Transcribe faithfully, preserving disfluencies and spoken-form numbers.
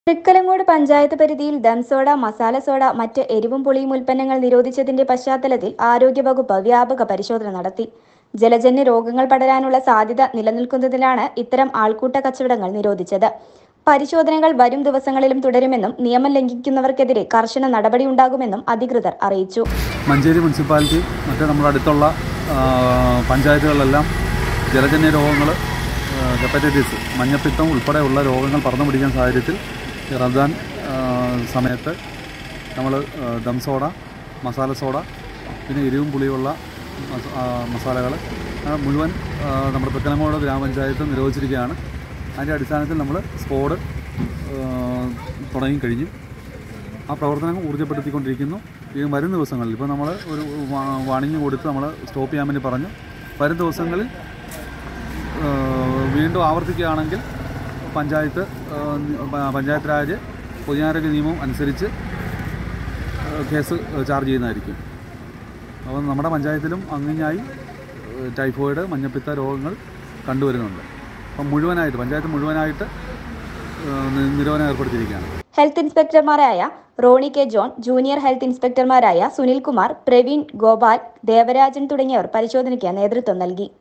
തൃക്കലങ്ങോട് പഞ്ചായത്ത് പരിധിയിൽ ദംസോഡ, മസാല സോഡ, മറ്റ് എരിവും പുളിയും ഉൽപ്പന്നങ്ങൾ നിരോധിച്ചതിന്റെ പശ്ചാത്തലത്തിൽ ആരോഗ്യവകുപ്പ് വ്യാപക പരിശോധന നടത്തി. ജലജന്യ രോഗങ്ങൾ പടരാനുള്ള സാധ്യത നിലനിൽക്കുന്നതിനാണ് ഇത്തരം ആൾക്കൂട്ട കച്ചവടങ്ങൾ നിരോധിച്ചത്. പരിശോധനകൾ വരും ദിവസങ്ങളിലും തുടരുമെന്നും നിയമം ലംഘിക്കുന്നവർക്കെതിരെ കർശന നടപടിയുണ്ടാകുമെന്നും അധികൃതർ അറിയിച്ചു. മഞ്ചേരി മുനിസിപ്പാലിറ്റി മറ്റ് നമ്മുടെ അടുത്തുള്ള പഞ്ചായത്തുകളിലെല്ലാം ജലജന്യ രോഗങ്ങൾ, ഹെപ്പറ്റൈറ്റിസ്, മഞ്ഞപ്പിത്തം ഉൾപ്പെടെയുള്ള രോഗങ്ങൾ പടർന്നു പിടിക്കുന്ന സാഹചര്യത്തിൽ റമദാൻ സമയത്ത് നമ്മൾ ദം സോഡ, മസാല സോഡ, പിന്നെ എരിവും പുളിയുള്ള മസാലകൾ മുഴുവൻ നമ്മുടെ തൃക്കലങ്ങോട് ഗ്രാമപഞ്ചായത്ത് നിരോധിച്ചിരിക്കുകയാണ്. അതിൻ്റെ അടിസ്ഥാനത്തിൽ നമ്മൾ സ്ക്വാഡ് തുടങ്ങിക്കഴിഞ്ഞു. ആ പ്രവർത്തനങ്ങൾ ഊർജ്ജപ്പെടുത്തിക്കൊണ്ടിരിക്കുന്നു. ഈ വരും ദിവസങ്ങളിൽ ഇപ്പോൾ നമ്മൾ ഒരു വാണിംഗ് കൊടുത്ത് നമ്മൾ സ്റ്റോപ്പ് ചെയ്യാൻ വേണ്ടി പറഞ്ഞു. വരും ദിവസങ്ങളിൽ വീണ്ടും ആവർത്തിക്കുകയാണെങ്കിൽ പഞ്ചായത്ത് പഞ്ചായത്ത് രാജ് പൊതുജനാരോഗ്യ നിയമം അനുസരിച്ച് കേസ് ചാർജ് ചെയ്യുന്നതായിരിക്കും. അപ്പം നമ്മുടെ പഞ്ചായത്തിലും അങ്ങിങ്ങായി ടൈഫോയിഡ്, മഞ്ഞപ്പിത്ത രോഗങ്ങൾ കണ്ടുവരുന്നുണ്ട്. അപ്പം മുഴുവനായിട്ട് പഞ്ചായത്ത് മുഴുവനായിട്ട് നിരോധനം ഏർപ്പെടുത്തിയിരിക്കുകയാണ്. ഹെൽത്ത് ഇൻസ്പെക്ടർമാരായ Roni K John, junior health ഇൻസ്പെക്ടർമാരായ സുനിൽകുമാർ, പ്രവീൺ, ഗോപാൽ, ദേവരാജൻ തുടങ്ങിയവർ പരിശോധനയ്ക്ക് നേതൃത്വം നൽകി.